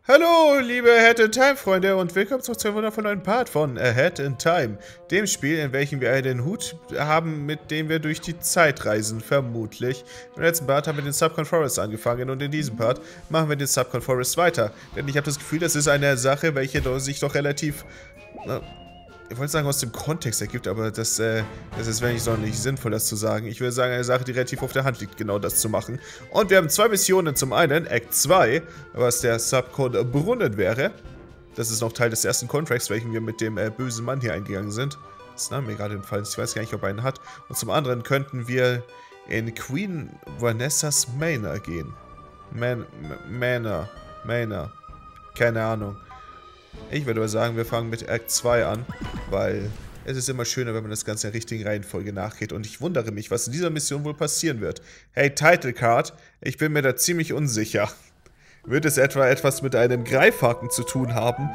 Hallo, liebe Ahead in Time Freunde und willkommen zurück zu einem wundervollen Part von Ahead in Time, dem Spiel, in welchem wir einen Hut haben, mit dem wir durch die Zeit reisen, vermutlich. Im letzten Part haben wir den Subcon Forest angefangen und in diesem Part machen wir den Subcon Forest weiter. Denn ich habe das Gefühl, das ist eine Sache, welche sich doch relativ, ich wollte sagen, aus dem Kontext ergibt, aber das ist wenig sonderlich sinnvoll, das zu sagen. Ich würde sagen, eine Sache, die relativ auf der Hand liegt, genau das zu machen. Und wir haben zwei Missionen. Zum einen Act 2, was der Subcon Brunnen wäre. Das ist noch Teil des ersten Contracts, welchen wir mit dem bösen Mann hier eingegangen sind. Das Name mir gerade entfallen. Ich weiß gar nicht, ob er einen hat. Und zum anderen könnten wir in Queen Vanessas Manor gehen. Manor. Keine Ahnung. Ich würde aber sagen, wir fangen mit Act 2 an, weil es ist immer schöner, wenn man das Ganze in der richtigen Reihenfolge nachgeht. Und ich wundere mich, was in dieser Mission wohl passieren wird. Hey, Title Card, ich bin mir da ziemlich unsicher. Wird es etwas mit einem Greifhaken zu tun haben?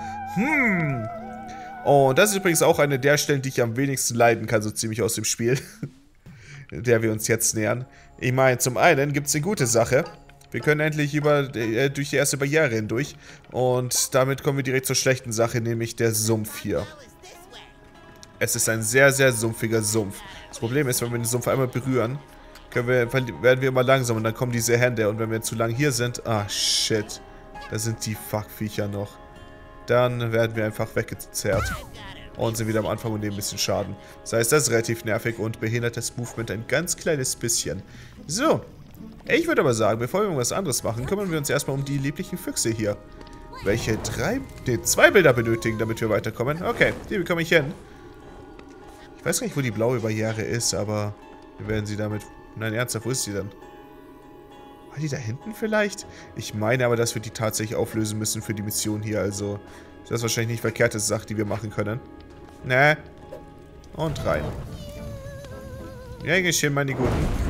Und das ist übrigens auch eine der Stellen, die ich am wenigsten leiden kann, so ziemlich aus dem Spiel, der wir uns jetzt nähern. Ich meine, zum einen gibt es eine gute Sache. Wir können endlich durch die erste Barriere hindurch und damit kommen wir direkt zur schlechten Sache, nämlich der Sumpf hier. Es ist ein sehr, sehr sumpfiger Sumpf. Das Problem ist, wenn wir den Sumpf einmal berühren, werden wir immer langsam und dann kommen diese Hände und wenn wir zu lang hier sind, shit, da sind die Fuckviecher noch. Dann werden wir einfach weggezerrt und sind wieder am Anfang und nehmen ein bisschen Schaden. Das heißt, das ist relativ nervig und behindert das Movement ein ganz kleines bisschen. So. Ich würde aber sagen, bevor wir irgendwas anderes machen, kümmern wir uns erstmal um die lieblichen Füchse hier. Welche zwei Bilder benötigen, damit wir weiterkommen. Okay, die bekomme ich hin. Ich weiß gar nicht, wo die blaue Barriere ist, aber wir werden sie damit... Nein, ernsthaft, wo ist sie denn? War die da hinten vielleicht? Ich meine aber, dass wir die tatsächlich auflösen müssen für die Mission hier, also... Das ist wahrscheinlich nicht verkehrte Sache, die wir machen können. Ne. Und rein. Ja, geschehen, meine Guten.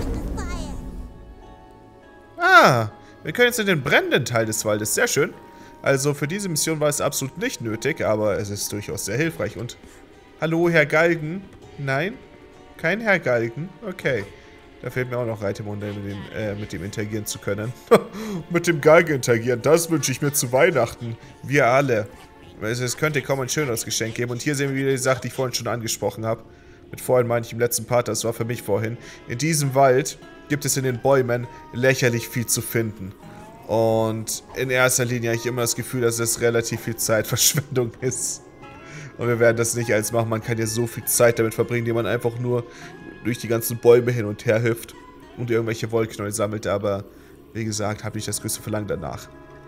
Wir können jetzt in den brennenden Teil des Waldes. Sehr schön. Also für diese Mission war es absolut nicht nötig, aber es ist durchaus sehr hilfreich. Und hallo, Herr Galgen? Nein? Kein Herr Galgen? Okay. Da fehlt mir auch noch Reitemund, mit dem interagieren zu können. Mit dem Galgen interagieren, das wünsche ich mir zu Weihnachten. Wir alle. Es könnte kaum ein schöneres Geschenk geben. Und hier sehen wir wieder die Sache, die ich vorhin schon angesprochen habe. Mit vorhin meine ich im letzten Part, das war für mich vorhin. In diesem Wald gibt es in den Bäumen lächerlich viel zu finden. Und in erster Linie habe ich immer das Gefühl, dass es relativ viel Zeitverschwendung ist. Und wir werden das nicht als machen. Man kann ja so viel Zeit damit verbringen, die man einfach nur durch die ganzen Bäume hin und her hüpft und irgendwelche Wollknäuel sammelt. Aber wie gesagt, habe ich das größte Verlangen danach.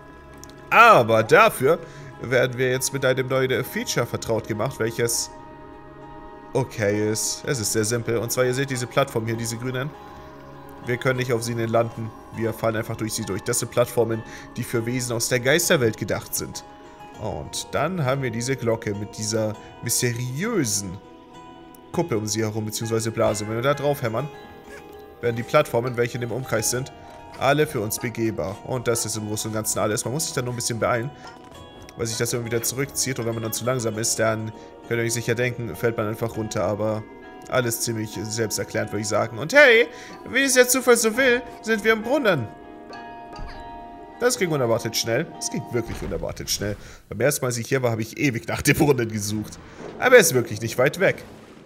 Aber dafür werden wir jetzt mit einem neuen Feature vertraut gemacht, welches okay ist. Es ist sehr simpel. Und zwar, ihr seht diese Plattform hier, diese grünen. Wir können nicht auf sie landen. Wir fallen einfach durch sie durch. Das sind Plattformen, die für Wesen aus der Geisterwelt gedacht sind. Und dann haben wir diese Glocke mit dieser mysteriösen Kuppe um sie herum, beziehungsweise Blase. Wenn wir da drauf hämmern, werden die Plattformen, welche in dem Umkreis sind, alle für uns begehbar. Und das ist im Großen und Ganzen alles. Man muss sich dann nur ein bisschen beeilen, weil sich das irgendwie wieder zurückzieht. Und wenn man dann zu langsam ist, dann könnt ihr euch sicher denken, fällt man einfach runter. Aber alles ziemlich selbsterklärend, würde ich sagen. Und hey, wie es der Zufall so will, sind wir im Brunnen. Das ging unerwartet schnell. Es ging wirklich unerwartet schnell. Beim ersten Mal, als ich hier war, habe ich ewig nach dem Brunnen gesucht. Aber er ist wirklich nicht weit weg.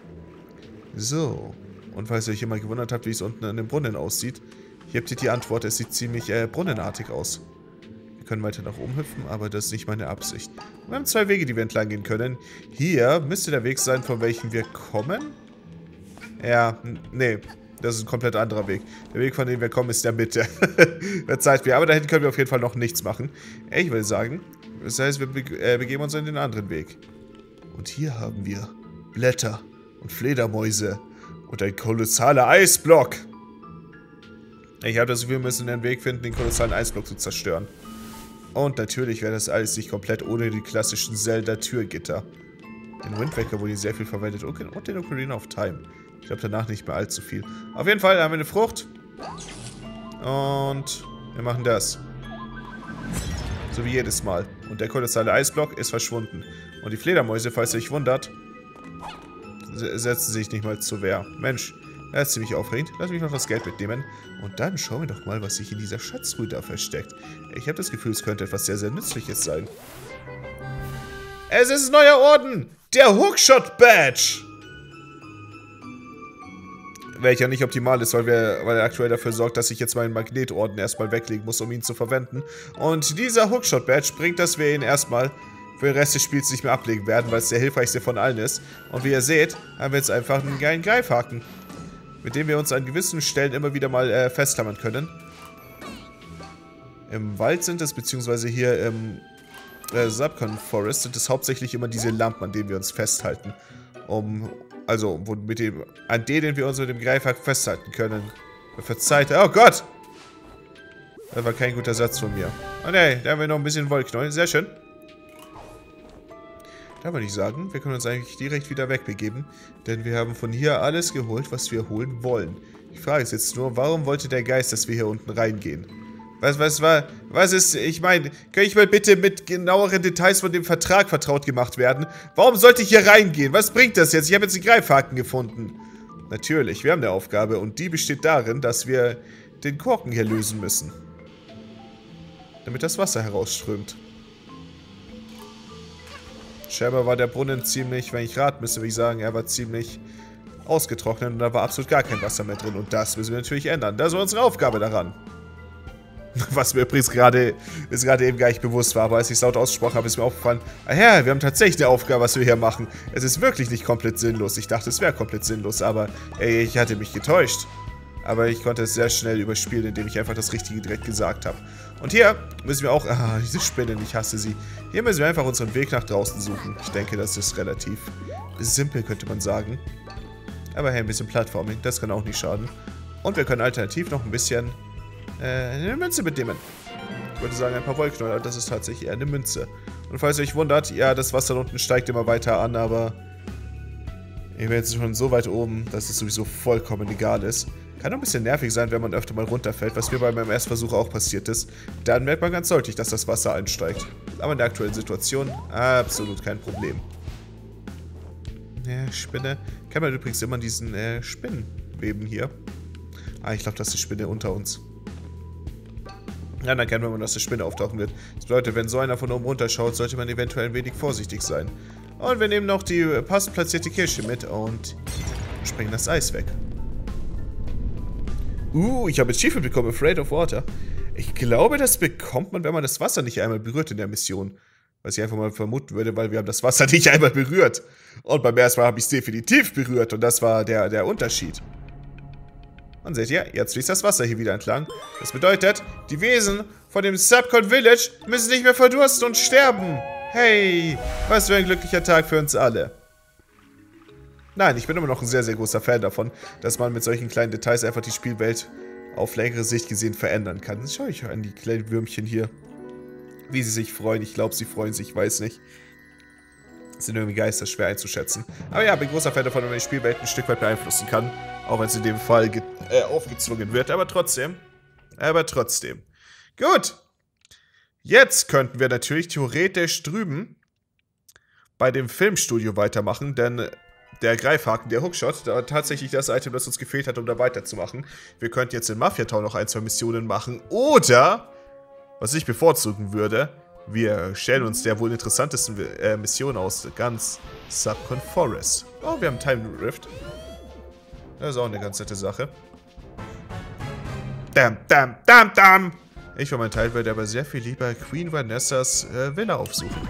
So. Und falls ihr euch immer gewundert habt, wie es unten an dem Brunnen aussieht, hier habt ihr die Antwort. Es sieht ziemlich brunnenartig aus. Wir können weiter nach oben hüpfen, aber das ist nicht meine Absicht. Wir haben zwei Wege, die wir entlang gehen können. Hier müsste der Weg sein, von welchem wir kommen. Ja, nee, das ist ein komplett anderer Weg. Der Weg, von dem wir kommen, ist der Mitte. Verzeiht mir, aber da hinten können wir auf jeden Fall noch nichts machen. Ich will sagen, das heißt, wir begeben uns in den anderen Weg. Und hier haben wir Blätter und Fledermäuse und ein kolossaler Eisblock. Ich habe das Gefühl, wir müssen den Weg finden, den kolossalen Eisblock zu zerstören. Und natürlich wäre das alles nicht komplett ohne die klassischen Zelda-Türgitter. Den Wind Waker wurde sehr viel verwendet und den Ocarina of Time. Ich glaube danach nicht mehr allzu viel. Auf jeden Fall haben wir eine Frucht. Und wir machen das. So wie jedes Mal. Und der kolossale Eisblock ist verschwunden. Und die Fledermäuse, falls ihr euch wundert, setzen sich nicht mal zur Wehr. Mensch, Das ist ziemlich aufregend. Lass mich noch das Geld mitnehmen. Und dann schauen wir doch mal, was sich in dieser Schatztruhe da versteckt. Ich habe das Gefühl, es könnte etwas sehr, sehr Nützliches sein. Es ist ein neuer Orden! Der Hookshot Badge! Welcher nicht optimal ist, weil er aktuell dafür sorgt, dass ich jetzt meinen Magnetorden erstmal weglegen muss, um ihn zu verwenden. Und dieser Hookshot Badge bringt, dass wir ihn erstmal für den Rest des Spiels nicht mehr ablegen werden, weil es der hilfreichste von allen ist. Und wie ihr seht, haben wir jetzt einfach einen geilen Greifhaken, mit dem wir uns an gewissen Stellen immer wieder mal festklammern können. Im Wald sind es, beziehungsweise hier im Subcon Forest sind es hauptsächlich immer diese Lampen, an denen wir uns festhalten. An denen wir uns mit dem Greifhaken festhalten können. Verzeiht. Oh Gott! Das war kein guter Satz von mir. Oh ne, da haben wir noch ein bisschen Wollknäuel. Sehr schön. Da würde ich sagen, wir können uns eigentlich direkt wieder wegbegeben. Denn wir haben von hier alles geholt, was wir holen wollen. Die Frage ist jetzt nur, warum wollte der Geist, dass wir hier unten reingehen? Was ist, ich meine, kann ich mal bitte mit genaueren Details von dem Vertrag vertraut gemacht werden? Warum sollte ich hier reingehen? Was bringt das jetzt? Ich habe jetzt den Greifhaken gefunden. Natürlich, wir haben eine Aufgabe und die besteht darin, dass wir den Korken hier lösen müssen. Damit das Wasser herausströmt. Scheinbar war der Brunnen ziemlich, wenn ich raten müsste, würde ich sagen, er war ziemlich ausgetrocknet und da war absolut gar kein Wasser mehr drin. Und das müssen wir natürlich ändern. Das war unsere Aufgabe daran. Was mir übrigens gerade eben gar nicht bewusst war, aber als ich es laut ausgesprochen habe, ist mir aufgefallen, ah ja, wir haben tatsächlich eine Aufgabe, was wir hier machen. Es ist wirklich nicht komplett sinnlos. Ich dachte, es wäre komplett sinnlos, aber ey, ich hatte mich getäuscht. Aber ich konnte es sehr schnell überspielen, indem ich einfach das Richtige direkt gesagt habe. Und hier müssen wir auch, diese Spinnen, ich hasse sie. Hier müssen wir einfach unseren Weg nach draußen suchen. Ich denke, das ist relativ simpel, könnte man sagen. Aber hey, ein bisschen Plattforming, das kann auch nicht schaden. Und wir können alternativ noch ein bisschen eine Münze mitnehmen. Ich würde sagen, ein paar Wollknäuel, aber das ist tatsächlich eher eine Münze. Und falls ihr euch wundert, ja, das Wasser da unten steigt immer weiter an, aber ich bin jetzt schon so weit oben, dass es sowieso vollkommen egal ist. Kann auch ein bisschen nervig sein, wenn man öfter mal runterfällt, was mir bei meinem Erstversuch auch passiert ist. Dann merkt man ganz deutlich, dass das Wasser einsteigt. Aber in der aktuellen Situation absolut kein Problem. Ja, Spinne. Kann man übrigens immer diesen Spinnenweben hier. Ich glaube, das ist die Spinne unter uns. Ja, dann kennt man, dass die Spinne auftauchen wird. Das bedeutet, wenn so einer von oben runterschaut, sollte man eventuell ein wenig vorsichtig sein. Und wir nehmen noch die passend platzierte Kirsche mit und springen das Eis weg. Ich habe Achievement bekommen, Afraid of Water. Ich glaube, das bekommt man, wenn man das Wasser nicht einmal berührt in der Mission. Was ich einfach mal vermuten würde, weil wir haben das Wasser nicht einmal berührt. Und beim ersten Mal habe ich es definitiv berührt und das war der Unterschied. Und seht ihr, jetzt fließt das Wasser hier wieder entlang. Das bedeutet, die Wesen von dem Subcon Village müssen nicht mehr verdursten und sterben. Hey, was für ein glücklicher Tag für uns alle. Nein, ich bin immer noch ein sehr, sehr großer Fan davon, dass man mit solchen kleinen Details einfach die Spielwelt auf längere Sicht gesehen verändern kann. Schau ich an die kleinen Würmchen hier, wie sie sich freuen. Ich glaube, sie freuen sich, ich weiß nicht. Sind irgendwie Geister, schwer einzuschätzen. Aber ja, bin großer Fan davon, wenn man die Spielwelt ein Stück weit beeinflussen kann. Auch wenn es in dem Fall aufgezwungen wird. Aber trotzdem. Gut. Jetzt könnten wir natürlich theoretisch drüben bei dem Filmstudio weitermachen, denn der Greifhaken, der Hookshot, da tatsächlich das Item, das uns gefehlt hat, um da weiterzumachen. Wir könnten jetzt in Mafia Town noch ein, zwei Missionen machen. Oder, was ich bevorzugen würde, wir stellen uns der wohl interessantesten Mission aus ganz Subcon Forest. Oh, wir haben Time Rift. Das ist auch eine ganz nette Sache. Damn. Ich für meinen Teil würde aber sehr viel lieber Queen Vanessas Villa aufsuchen.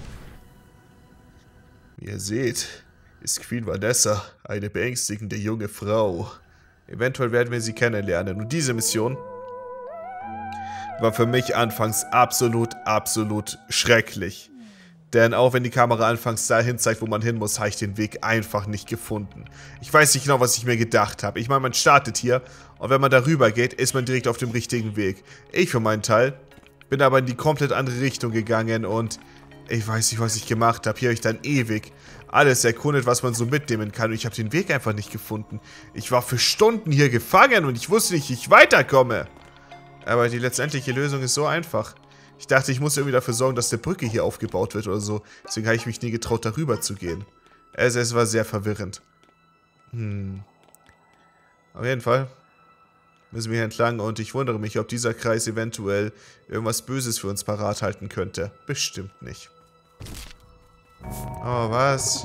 Wie ihr seht, ist Queen Vanessa eine beängstigende junge Frau. Eventuell werden wir sie kennenlernen. Und diese Mission war für mich anfangs absolut schrecklich. Denn auch wenn die Kamera anfangs dahin zeigt, wo man hin muss, habe ich den Weg einfach nicht gefunden. Ich weiß nicht genau, was ich mir gedacht habe. Ich meine, man startet hier und wenn man darüber geht, ist man direkt auf dem richtigen Weg. Ich für meinen Teil bin aber in die komplett andere Richtung gegangen und ich weiß nicht, was ich gemacht habe. Hier habe ich dann ewig alles erkundet, was man so mitnehmen kann und ich habe den Weg einfach nicht gefunden. Ich war für Stunden hier gefangen und ich wusste nicht, wie ich weiterkomme. Aber die letztendliche Lösung ist so einfach. Ich dachte, ich muss irgendwie dafür sorgen, dass eine Brücke hier aufgebaut wird oder so. Deswegen habe ich mich nie getraut, darüber zu gehen. Es war sehr verwirrend. Auf jeden Fall müssen wir hier entlang und ich wundere mich, ob dieser Kreis eventuell irgendwas Böses für uns parat halten könnte. Bestimmt nicht. Oh, was?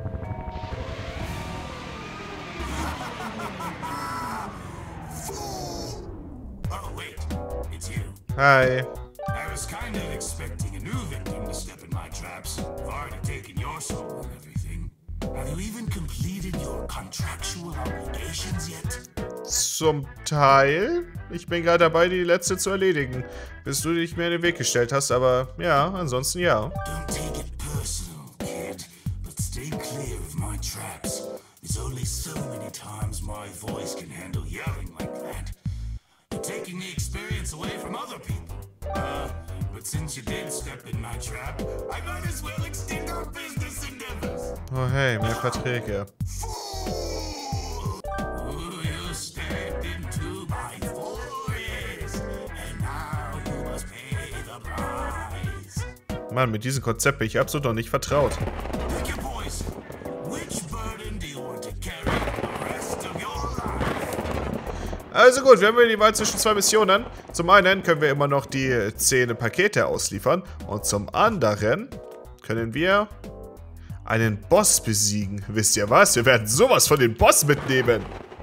Hi. I was kind of expecting a new victim to step in my traps. I've already taken your soul and everything. Have you even completed your contractual obligations yet? Zum Teil. Ich bin gerade dabei, die letzte zu erledigen, bis du dich mir in den Weg gestellt hast, aber ja, ansonsten ja. Don't take it personal, kid, but stay clear of my traps. There's only so many times my voice can handle yelling like that. You're taking the experience away from other people. But since you did step in my trap, I might as well extend our business endeavors. Oh hey, mehr Verträge. You stepped into my forest, and now you must pay the price. Mann, mit diesem Konzept bin ich absolut noch nicht vertraut. Pick your poison. Which burden do you want to carry the rest of your life? Also gut, wir haben die Wahl zwischen zwei Missionen. Zum einen können wir immer noch die 10 Pakete ausliefern. Und zum anderen können wir einen Boss besiegen. Wisst ihr was? Wir werden sowas von den Boss mitnehmen.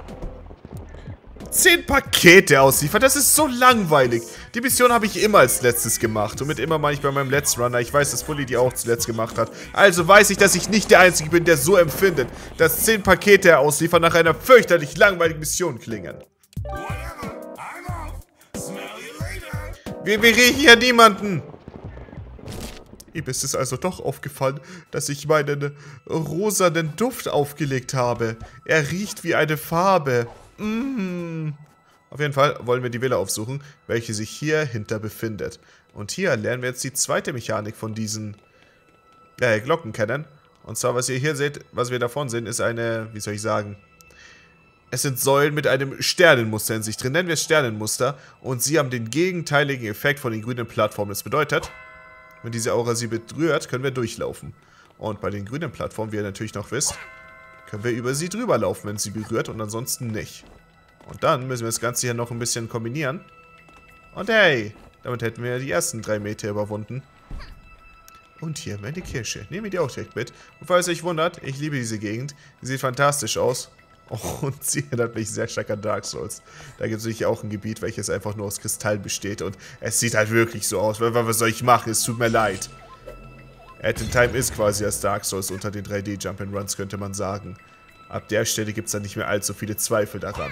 10 Pakete ausliefern, das ist so langweilig. Die Mission habe ich immer als letztes gemacht. Und mit immer meine ich bei meinem Let's Runner. Ich weiß, dass Fully die auch zuletzt gemacht hat. Also weiß ich, dass ich nicht der Einzige bin, der so empfindet, dass 10 Pakete ausliefern nach einer fürchterlich langweiligen Mission klingen. Whatever. I'm off. Smell you later. Wir riechen ja niemanden. Ihm ist es also doch aufgefallen, dass ich meinen rosanen Duft aufgelegt habe. Er riecht wie eine Farbe. Auf jeden Fall wollen wir die Villa aufsuchen, welche sich hier hinter befindet. Und hier lernen wir jetzt die zweite Mechanik von diesen Glocken kennen. Und zwar, was ihr hier seht, was wir davon sehen, ist eine, wie soll ich sagen, es sind Säulen mit einem Sternenmuster in sich drin. Nennen wir es Sternenmuster. Und sie haben den gegenteiligen Effekt von den grünen Plattformen. Das bedeutet, wenn diese Aura sie berührt, können wir durchlaufen. Und bei den grünen Plattformen, wie ihr natürlich noch wisst, können wir über sie drüber laufen, wenn sie berührt und ansonsten nicht. Und dann müssen wir das Ganze hier noch ein bisschen kombinieren. Und hey, damit hätten wir die ersten 3 Meter überwunden. Und hier haben wir die Kirche. Nehmen wir die auch direkt mit. Und falls ihr euch wundert, ich liebe diese Gegend. Sie sieht fantastisch aus. Und sie erinnert mich sehr stark an Dark Souls. Da gibt es natürlich auch ein Gebiet, welches einfach nur aus Kristall besteht. Und es sieht halt wirklich so aus. Was soll ich machen? Es tut mir leid. At in Time ist quasi das Dark Souls unter den 3D Jump'n'Runs, könnte man sagen. Ab der Stelle gibt es dann nicht mehr allzu viele Zweifel daran.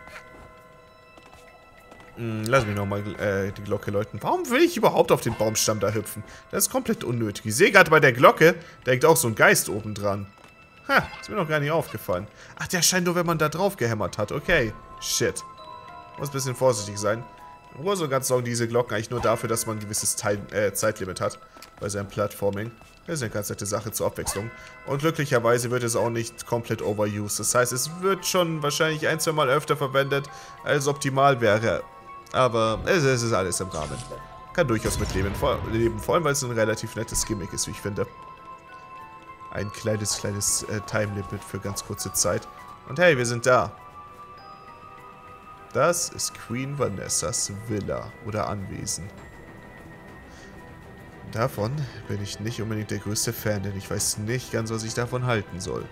Lass mich nochmal die Glocke läuten. Warum will ich überhaupt auf den Baumstamm da hüpfen? Das ist komplett unnötig. Ich sehe gerade bei der Glocke, da hängt auch so ein Geist oben dran. Ha, ist mir noch gar nicht aufgefallen. Ach, der scheint nur, wenn man da drauf gehämmert hat. Okay, shit. Muss ein bisschen vorsichtig sein. Im Großen und Ganzen sorgen diese Glocken eigentlich nur dafür, dass man ein gewisses Zeitlimit hat bei seinem Plattforming. Das ist eine ganz nette Sache zur Abwechslung. Und glücklicherweise wird es auch nicht komplett overused. Das heißt, es wird schon wahrscheinlich 1-2 Mal öfter verwendet, als optimal wäre. Aber es ist alles im Rahmen. Kann durchaus mitleben, vor allem weil es ein relativ nettes Gimmick ist, wie ich finde. Ein kleines Time-Limit für ganz kurze Zeit. Und hey, wir sind da. Das ist Queen Vanessas Villa oder Anwesen. Davon bin ich nicht unbedingt der größte Fan, denn ich weiß nicht ganz, was ich davon halten soll.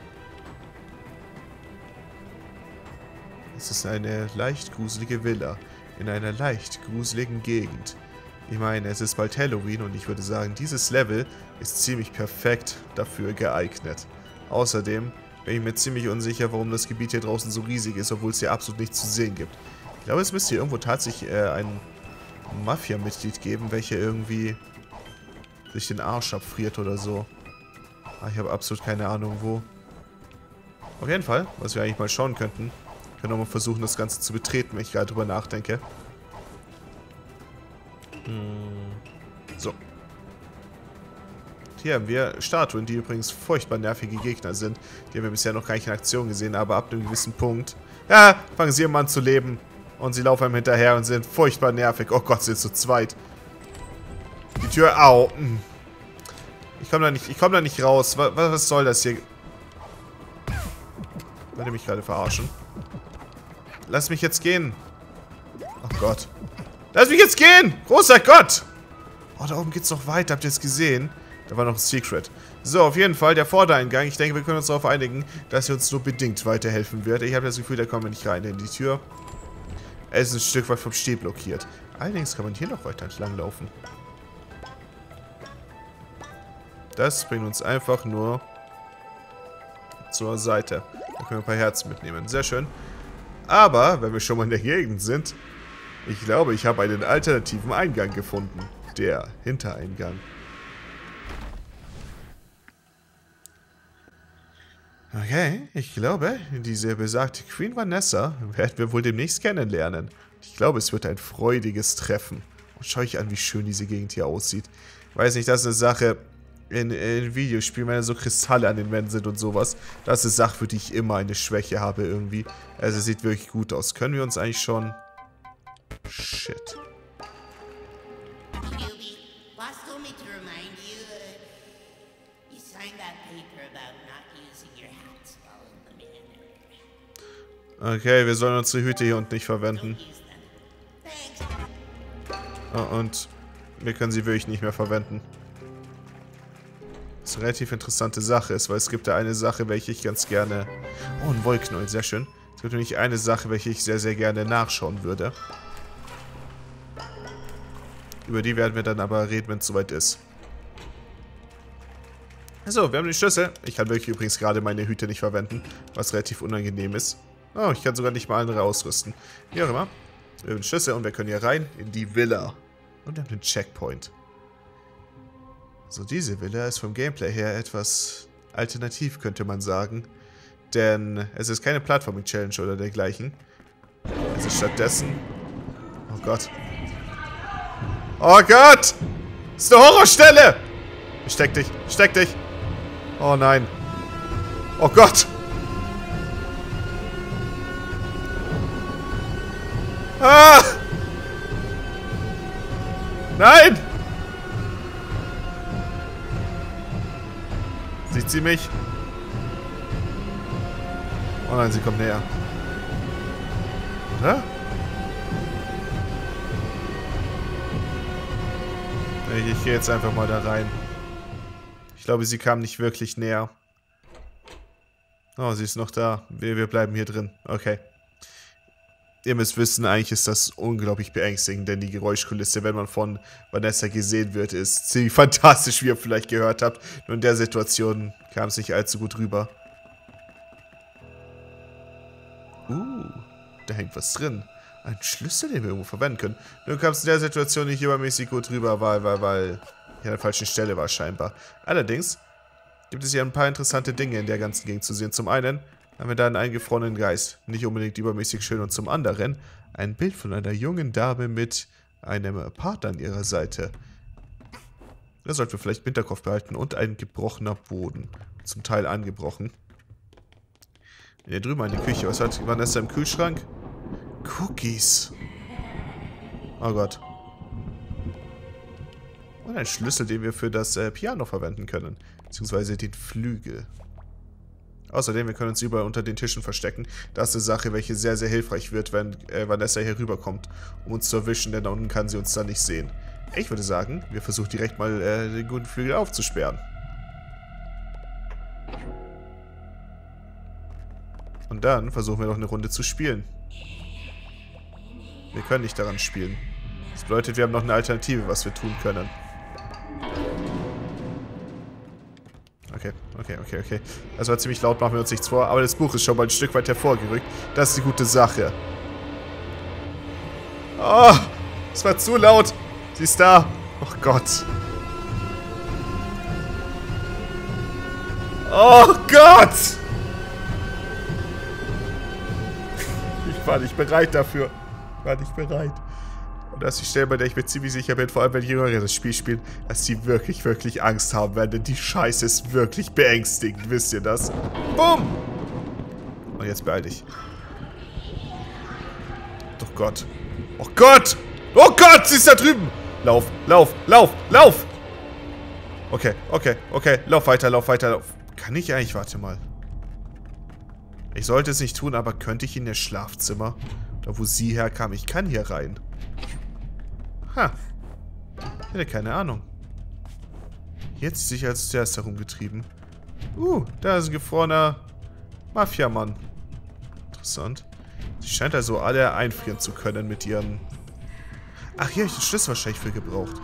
Es ist eine leicht gruselige Villa in einer leicht gruseligen Gegend. Ich meine, es ist bald Halloween und ich würde sagen, dieses Level ist ziemlich perfekt dafür geeignet. Außerdem bin ich mir ziemlich unsicher, warum das Gebiet hier draußen so riesig ist, obwohl es hier absolut nichts zu sehen gibt. Ich glaube, es müsste hier irgendwo tatsächlich ein Mafia-Mitglied geben, welcher irgendwie sich den Arsch abfriert oder so. Aber ich habe absolut keine Ahnung, wo. Auf jeden Fall, was wir eigentlich mal schauen könnten, können wir mal versuchen, das Ganze zu betreten, wenn ich gerade drüber nachdenke. So. Hier haben wir Statuen, die übrigens furchtbar nervige Gegner sind. Die haben wir bisher noch gar nicht in Aktion gesehen, aber ab einem gewissen Punkt, ja, fangen sie immer an zu leben. Und sie laufen einem hinterher und sind furchtbar nervig. Oh Gott, sind zu zweit. Die Tür, au. Ich komme da nicht raus. Was soll das hier? Wollt ihr mich gerade verarschen? Lass mich jetzt gehen. Oh Gott. Lass mich jetzt gehen! Großer Gott! Oh, da oben geht's noch weiter. Habt ihr es gesehen? Da war noch ein Secret. So, auf jeden Fall der Vordereingang. Ich denke, wir können uns darauf einigen, dass er uns nur bedingt weiterhelfen wird. Ich habe das Gefühl, da kommen wir nicht rein in die Tür. Es ist ein Stück weit vom Steh blockiert. Allerdings kann man hier noch weiter entlang laufen. Das bringt uns einfach nur zur Seite. Da können wir ein paar Herzen mitnehmen. Sehr schön. Aber, wenn wir schon mal in der Gegend sind, ich glaube, ich habe einen alternativen Eingang gefunden. Der Hintereingang. Okay, ich glaube, diese besagte Queen Vanessa werden wir wohl demnächst kennenlernen. Ich glaube, es wird ein freudiges Treffen. Und schau ich an, wie schön diese Gegend hier aussieht. Weiß nicht, das ist eine Sache in Videospielen, wenn da so Kristalle an den Wänden sind und sowas. Das ist eine Sache, für die ich immer eine Schwäche habe irgendwie. Also es sieht wirklich gut aus. Können wir uns eigentlich schon... Shit. Okay, wir sollen unsere Hüte hier unten nicht verwenden. Oh, und wir können sie wirklich nicht mehr verwenden. Was eine relativ interessante Sache ist, weil es gibt da eine Sache, welche ich ganz gerne... Oh, ein Wollknäuel, sehr schön. Es gibt nämlich eine Sache, welche ich sehr, sehr gerne nachschauen würde. Über die werden wir dann aber reden, wenn es soweit ist. So, wir haben die Schlüssel. Ich kann wirklich übrigens gerade meine Hüte nicht verwenden, was relativ unangenehm ist. Oh, ich kann sogar nicht mal andere ausrüsten. Wie auch immer. Wir haben den Schlüssel und wir können hier rein in die Villa. Und wir haben den Checkpoint. So, diese Villa ist vom Gameplay her etwas alternativ, könnte man sagen. Denn es ist keine Plattforming-Challenge oder dergleichen. Es ist stattdessen... Oh Gott. Oh Gott! Das ist eine Horrorstelle! Steck dich, steck dich! Oh nein. Oh Gott! Ah! Nein! Sieht sie mich? Oh nein, sie kommt näher. Oder? Ich gehe jetzt einfach mal da rein. Ich glaube, sie kam nicht wirklich näher. Oh, sie ist noch da. Wir bleiben hier drin. Okay. Ihr müsst wissen, eigentlich ist das unglaublich beängstigend, denn die Geräuschkulisse, wenn man von Vanessa gesehen wird, ist ziemlich fantastisch, wie ihr vielleicht gehört habt. Nur in der Situation kam es nicht allzu gut rüber. Da hängt was drin. Ein Schlüssel, den wir irgendwo verwenden können. Nur kam es in der Situation nicht übermäßig gut rüber, weil hier an der falschen Stelle war scheinbar. Allerdings gibt es hier ein paar interessante Dinge in der ganzen Gegend zu sehen. Zum einen haben wir da einen eingefrorenen Geist. Nicht unbedingt übermäßig schön. Und zum anderen ein Bild von einer jungen Dame mit einem Partner an ihrer Seite. Das sollten wir vielleicht im Hinterkopf behalten. Und ein gebrochener Boden. Zum Teil angebrochen. Hier drüben in der Küche. Was hat Vanessa im Kühlschrank? Cookies. Oh Gott. Und ein Schlüssel, den wir für das Piano verwenden können. Beziehungsweise den Flügel. Außerdem, wir können uns überall unter den Tischen verstecken. Das ist eine Sache, welche sehr, sehr hilfreich wird, wenn Vanessa hier rüberkommt, um uns zu erwischen, denn da unten kann sie uns dann nicht sehen. Ich würde sagen, wir versuchen direkt mal den guten Flügel aufzusperren. Und dann versuchen wir noch eine Runde zu spielen. Wir können nicht daran spielen. Das bedeutet, wir haben noch eine Alternative, was wir tun können. Okay. Das war ziemlich laut, machen wir uns nichts vor. Aber das Buch ist schon mal ein Stück weit hervorgerückt. Das ist die gute Sache. Oh, es war zu laut. Sie ist da. Oh Gott. Oh Gott. Ich war nicht bereit dafür. War nicht bereit. Und das ist die Stelle, bei der ich mir ziemlich sicher bin, vor allem wenn Jüngere das Spiel spielen, dass sie wirklich, wirklich Angst haben werden, denn die Scheiße ist wirklich beängstigend, wisst ihr das? Bumm! Und jetzt beeil dich. Oh Gott. Oh Gott! Oh Gott, sie ist da drüben! Lauf, lauf, lauf, lauf! Okay. Lauf weiter, lauf. Kann ich eigentlich? Warte mal. Ich sollte es nicht tun, aber könnte ich in das Schlafzimmer? Da wo sie herkam, ich kann hier rein. Ha. Ich hätte keine Ahnung. Hier hat sie sich als zuerst herumgetrieben. Da ist ein gefrorener Mafiamann. Interessant. Sie scheint also alle einfrieren zu können mit ihren... Ach, hier habe ich den Schlüssel wahrscheinlich für gebraucht.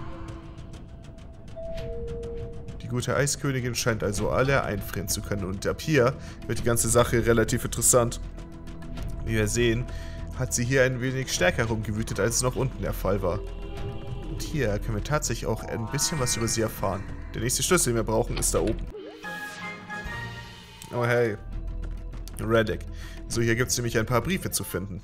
Die gute Eiskönigin scheint also alle einfrieren zu können. Und ab hier wird die ganze Sache relativ interessant. Wie wir sehen, hat sie hier ein wenig stärker rumgewütet, als es noch unten der Fall war. Und hier können wir tatsächlich auch ein bisschen was über sie erfahren. Der nächste Schlüssel, den wir brauchen, ist da oben. Oh hey. Relic. So, hier gibt es nämlich ein paar Briefe zu finden.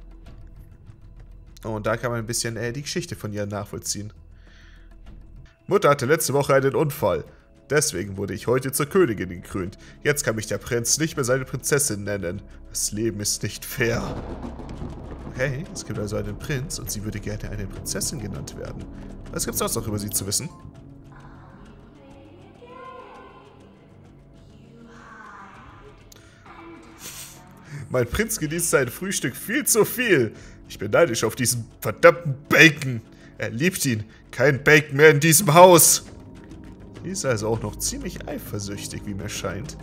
Und da kann man ein bisschen die Geschichte von ihr nachvollziehen. Mutter hatte letzte Woche einen Unfall. Deswegen wurde ich heute zur Königin gekrönt. Jetzt kann mich der Prinz nicht mehr seine Prinzessin nennen. Das Leben ist nicht fair. Okay, es gibt also einen Prinz und sie würde gerne eine Prinzessin genannt werden. Was gibt es sonst noch über sie zu wissen? Mein Prinz genießt sein Frühstück viel zu viel. Ich bin neidisch auf diesen verdammten Bacon. Er liebt ihn. Kein Bacon mehr in diesem Haus. Sie ist also auch noch ziemlich eifersüchtig, wie mir scheint.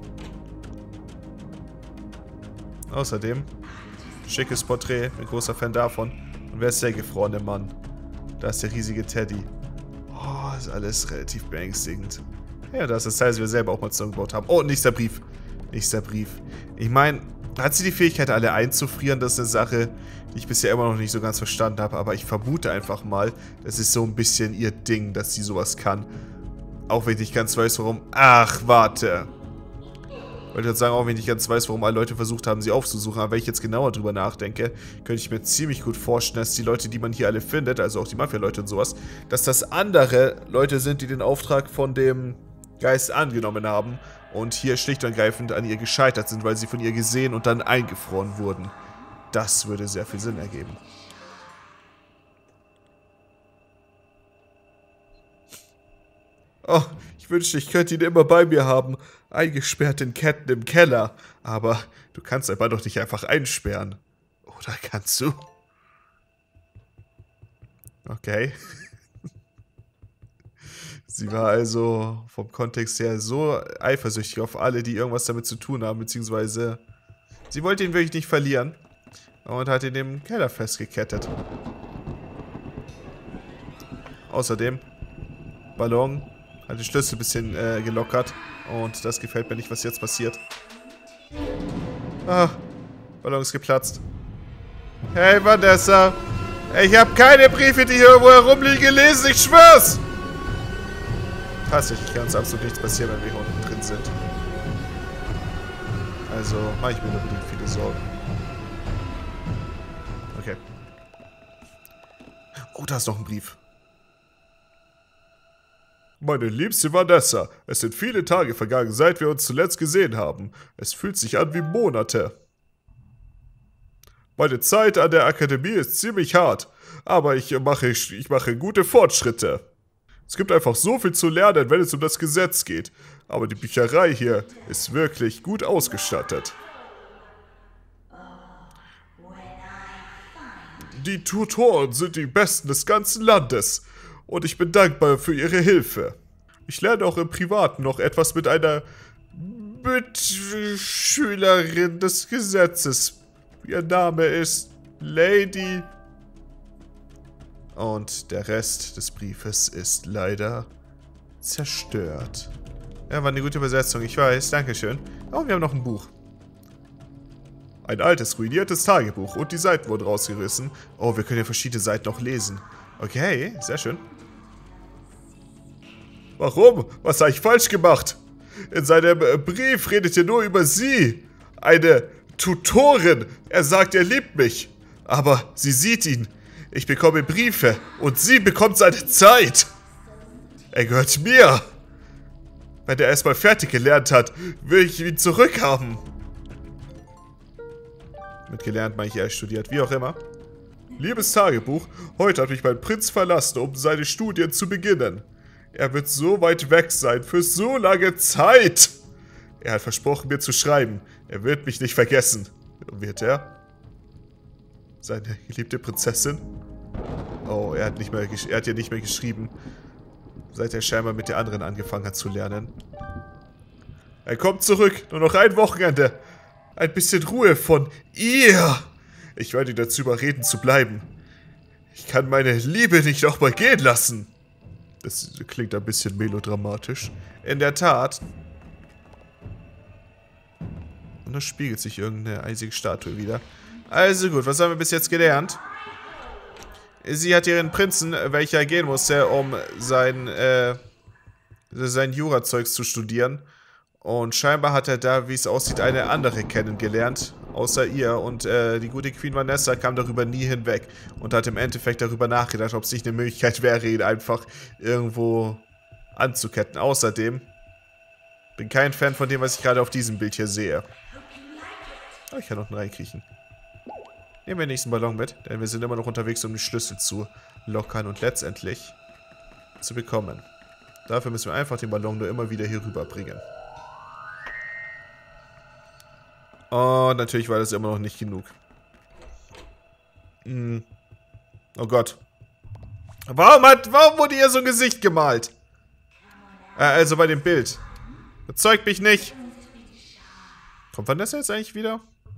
Außerdem, schickes Porträt, bin großer Fan davon. Und wer ist der gefrorene Mann? Da ist der riesige Teddy. Oh, ist alles relativ beängstigend. Ja, das ist das Teil, das wir selber auch mal zusammengebaut haben. Oh, nächster Brief. Nächster Brief. Ich meine, hat sie die Fähigkeit, alle einzufrieren? Das ist eine Sache, die ich bisher immer noch nicht so ganz verstanden habe. Aber ich vermute einfach mal, das ist so ein bisschen ihr Ding, dass sie sowas kann. Auch wenn ich nicht ganz weiß, warum... Ach, warte. Ich wollte jetzt sagen, auch wenn ich nicht ganz weiß, warum alle Leute versucht haben, sie aufzusuchen. Aber wenn ich jetzt genauer drüber nachdenke, könnte ich mir ziemlich gut vorstellen, dass die Leute, die man hier alle findet, also auch die Mafia-Leute und sowas, dass das andere Leute sind, die den Auftrag von dem Geist angenommen haben und hier schlicht und ergreifend an ihr gescheitert sind, weil sie von ihr gesehen und dann eingefroren wurden. Das würde sehr viel Sinn ergeben. Oh, ich wünschte, ich könnte ihn immer bei mir haben, eingesperrt in Ketten im Keller. Aber du kannst aber doch nicht einfach einsperren. Oder kannst du? Okay. Sie war also vom Kontext her so eifersüchtig auf alle, die irgendwas damit zu tun haben, beziehungsweise sie wollte ihn wirklich nicht verlieren und hat ihn im Keller festgekettet. Außerdem, Ballon hat den Schlüssel ein bisschen gelockert und das gefällt mir nicht, was jetzt passiert. Ah, Ballon ist geplatzt. Hey Vanessa, ich habe keine Briefe, die hier irgendwo herumliegen, gelesen, ich schwör's! Tatsächlich kann uns absolut nichts passieren, wenn wir hier unten drin sind. Also mache ich mir nur unbedingt viele Sorgen. Okay. Oh, da ist noch ein Brief. Meine liebste Vanessa, es sind viele Tage vergangen, seit wir uns zuletzt gesehen haben. Es fühlt sich an wie Monate. Meine Zeit an der Akademie ist ziemlich hart, aber ich mache gute Fortschritte. Es gibt einfach so viel zu lernen, wenn es um das Gesetz geht. Aber die Bücherei hier ist wirklich gut ausgestattet. Die Tutoren sind die Besten des ganzen Landes. Und ich bin dankbar für ihre Hilfe. Ich lerne auch im Privaten noch etwas mit einer Mitschülerin des Gesetzes. Ihr Name ist Lady... Und der Rest des Briefes ist leider zerstört. Ja, war eine gute Übersetzung, ich weiß. Dankeschön. Oh, wir haben noch ein Buch. Ein altes, ruiniertes Tagebuch und die Seiten wurden rausgerissen. Oh, wir können ja verschiedene Seiten noch lesen. Okay, sehr schön. Warum? Was habe ich falsch gemacht? In seinem Brief redet ihr nur über sie. Eine Tutorin. Er sagt, er liebt mich. Aber sie sieht ihn. Ich bekomme Briefe und sie bekommt seine Zeit. Er gehört mir. Wenn er erstmal fertig gelernt hat, will ich ihn zurückhaben. Mit gelernt meine ich, er studiert, wie auch immer. Liebes Tagebuch, heute hat mich mein Prinz verlassen, um seine Studien zu beginnen. Er wird so weit weg sein, für so lange Zeit. Er hat versprochen, mir zu schreiben. Er wird mich nicht vergessen. Wird er? Seine geliebte Prinzessin? Oh, er hat ja nicht mehr geschrieben. Seit er scheinbar mit der anderen angefangen hat zu lernen. Er kommt zurück. Nur noch ein Wochenende. Ein bisschen Ruhe von ihr. Ich werde ihn dazu überreden zu bleiben. Ich kann meine Liebe nicht nochmal gehen lassen. Das klingt ein bisschen melodramatisch. In der Tat. Und da spiegelt sich irgendeine eisige Statue wieder. Also gut, was haben wir bis jetzt gelernt? Sie hat ihren Prinzen, welcher gehen musste, um sein Jura-Zeugs zu studieren. Und scheinbar hat er da, wie es aussieht, eine andere kennengelernt, außer ihr. Und die gute Queen Vanessa kam darüber nie hinweg und hat im Endeffekt darüber nachgedacht, ob es nicht eine Möglichkeit wäre, ihn einfach irgendwo anzuketten. Außerdem bin kein Fan von dem, was ich gerade auf diesem Bild hier sehe. Oh, ich kann unten reinkriechen. Nehmen wir den nächsten Ballon mit, denn wir sind immer noch unterwegs, um den Schlüssel zu lockern und letztendlich zu bekommen. Dafür müssen wir einfach den Ballon nur immer wieder hier rüberbringen. Und natürlich war das immer noch nicht genug. Oh Gott. Warum wurde hier so ein Gesicht gemalt? Also bei dem Bild. Überzeugt mich nicht. Kommt Vanessa jetzt eigentlich wieder?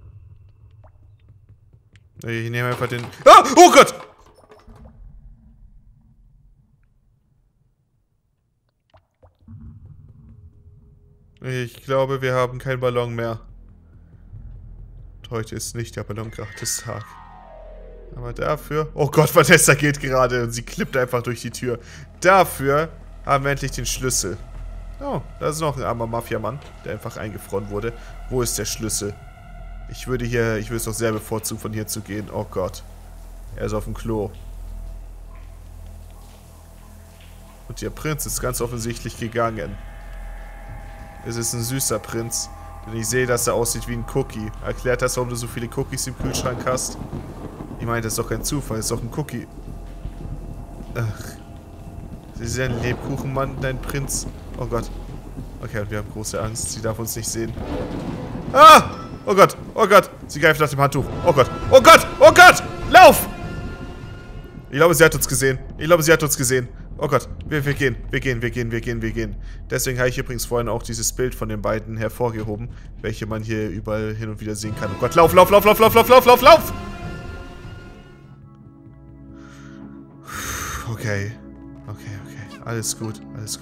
Ich nehme einfach den... Ah! Oh Gott! Ich glaube, wir haben keinen Ballon mehr. Heute ist nicht der Ballon-Gratis-Tag. Aber dafür... Oh Gott, Vanessa geht gerade und sie klippt einfach durch die Tür. Dafür haben wir endlich den Schlüssel. Oh, da ist noch ein armer Mafiamann, der einfach eingefroren wurde. Wo ist der Schlüssel? Ich würde es doch sehr bevorzugen, von hier zu gehen. Oh Gott. Er ist auf dem Klo. Und der Prinz ist ganz offensichtlich gegangen. Es ist ein süßer Prinz. Denn ich sehe, dass er aussieht wie ein Cookie. Erklärt das, warum du so viele Cookies im Kühlschrank hast? Ich meine, das ist doch kein Zufall. Das ist doch ein Cookie. Ach. Sie ist ein Lebkuchenmann, dein Prinz. Oh Gott. Okay, und wir haben große Angst. Sie darf uns nicht sehen. Ah! Oh Gott. Oh Gott. Sie greift nach dem Handtuch. Oh Gott. Oh Gott. Oh Gott. Lauf! Ich glaube, sie hat uns gesehen. Oh Gott. Wir gehen. Deswegen habe ich übrigens vorhin auch dieses Bild von den beiden hervorgehoben, welche man hier überall hin und wieder sehen kann. Oh Gott. Lauf! Okay. Alles gut.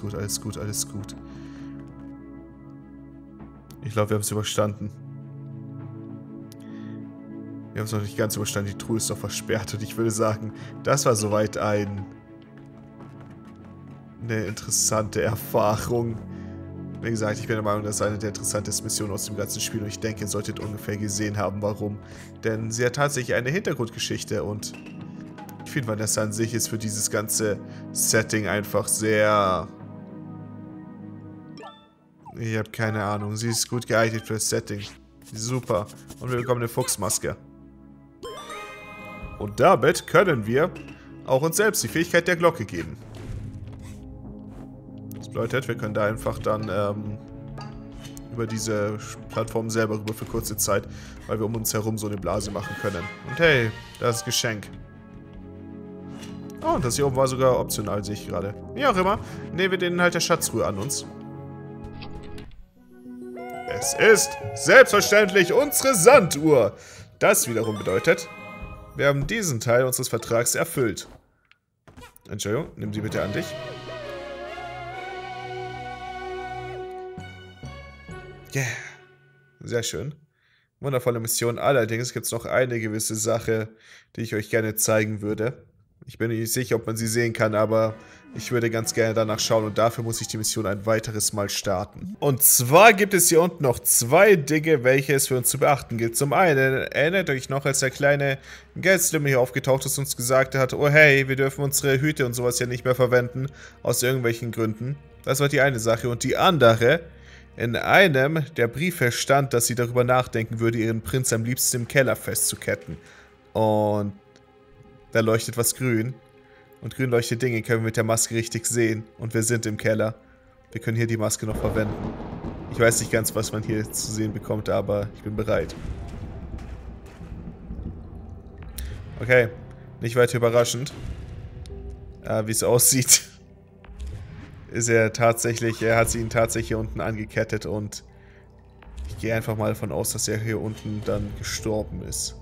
Ich glaube, wir haben es überstanden. Wir haben es noch nicht ganz überstanden. Die Truhe ist noch versperrt. Und ich würde sagen, das war soweit eine interessante Erfahrung. Wie gesagt, ich bin der Meinung, das ist eine der interessantesten Missionen aus dem ganzen Spiel. Und ich denke, ihr solltet ungefähr gesehen haben, warum. Denn sie hat tatsächlich eine Hintergrundgeschichte. Und ich finde, Vanessa an sich ist für dieses ganze Setting einfach sehr... Ich habe keine Ahnung. Sie ist gut geeignet für das Setting. Super. Und wir bekommen eine Fuchsmaske. Und damit können wir auch uns selbst die Fähigkeit der Glocke geben. Das bedeutet, wir können da einfach dann über diese Plattform selber rüber für kurze Zeit, weil wir um uns herum so eine Blase machen können. Und hey, das ist Geschenk. Oh, und das hier oben war sogar optional, sehe ich gerade. Wie auch immer, nehmen wir den Inhalt der Schatztruhe an uns. Es ist selbstverständlich unsere Sanduhr. Das wiederum bedeutet, wir haben diesen Teil unseres Vertrags erfüllt. Entschuldigung, nimm sie bitte an dich. Yeah. Sehr schön. Wundervolle Mission. Allerdings gibt es noch eine gewisse Sache, die ich euch gerne zeigen würde. Ich bin nicht sicher, ob man sie sehen kann, aber ich würde ganz gerne danach schauen und dafür muss ich die Mission ein weiteres Mal starten. Und zwar gibt es hier unten noch zwei Dinge, welche es für uns zu beachten gilt. Zum einen, erinnert euch noch, als der kleine Geldslümmel hier aufgetaucht ist und uns gesagt hat, oh hey, wir dürfen unsere Hüte und sowas ja nicht mehr verwenden, aus irgendwelchen Gründen. Das war die eine Sache. Und die andere, in einem der Briefe stand, dass sie darüber nachdenken würde, ihren Prinz am liebsten im Keller festzuketten. Und da leuchtet was grün. Und grün leuchtende Dinge können wir mit der Maske richtig sehen. Und wir sind im Keller. Wir können hier die Maske noch verwenden. Ich weiß nicht ganz, was man hier zu sehen bekommt, aber ich bin bereit. Okay, nicht weiter überraschend. Wie es aussieht, ist er tatsächlich, hat sie ihn tatsächlich hier unten angekettet und ich gehe einfach mal davon aus, dass er hier unten dann gestorben ist.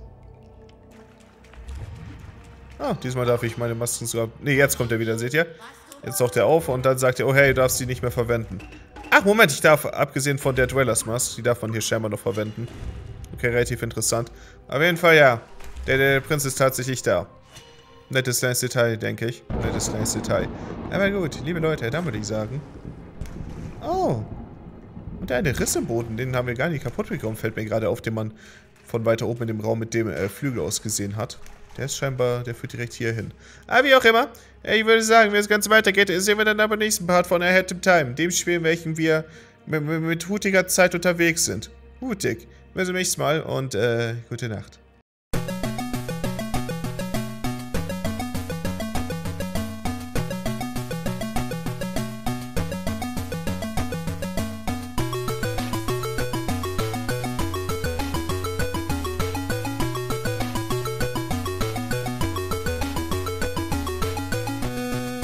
Ah, diesmal darf ich meine Masken sogar... Ne, jetzt kommt er wieder, seht ihr? Jetzt taucht er auf und dann sagt er, oh hey, du darfst sie nicht mehr verwenden. Ach, Moment, ich darf, abgesehen von der Dwellers Mask, die darf man hier scheinbar noch verwenden. Okay, relativ interessant. Auf jeden Fall, ja. Der Prinz ist tatsächlich da. Nettes kleines Detail, denke ich. Nettes kleines Detail. Aber gut, liebe Leute, dann würde ich sagen... Oh. Und der eine Riss im Boden, den haben wir gar nicht kaputt bekommen, fällt mir gerade auf, den man von weiter oben in dem Raum mit dem Flügel aus gesehen hat. Der ist scheinbar, der führt direkt hier hin. Aber wie auch immer, ich würde sagen, wenn das Ganze weitergeht, sehen wir dann aber im nächsten Part von Ahead in Time. Dem Spiel, in welchem wir mit hutiger Zeit unterwegs sind. Hutig. Bis zum nächsten Mal und gute Nacht.